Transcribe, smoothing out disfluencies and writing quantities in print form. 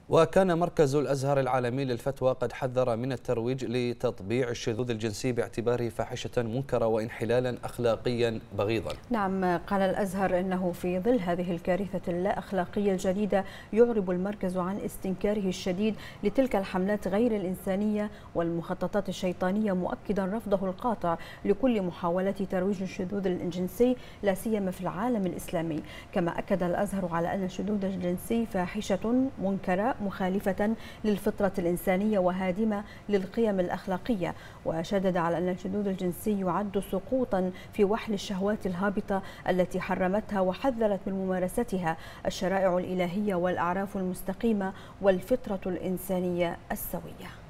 وكان مركز الأزهر العالمي للفتوى قد حذر من الترويج لتطبيع الشذوذ الجنسي باعتباره فاحشة منكرة وانحلالا أخلاقيا بغيضا. نعم، قال الأزهر إنه في ظل هذه الكارثة اللا أخلاقية الجديدة يعرب المركز عن استنكاره الشديد لتلك الحملات غير الإنسانية والمخططات الشيطانية، مؤكدا رفضه القاطع لكل محاولة ترويج الشذوذ الجنسي لا سيما في العالم الإسلامي. كما أكد الأزهر على أن الشذوذ الجنسي فاحشة منكرة مخالفة للفطرة الإنسانية وهادمة للقيم الأخلاقية، وشدد على أن الشذوذ الجنسي يعد سقوطا في وحل الشهوات الهابطة التي حرمتها وحذرت من ممارستها الشرائع الإلهية والأعراف المستقيمة والفطرة الإنسانية السوية.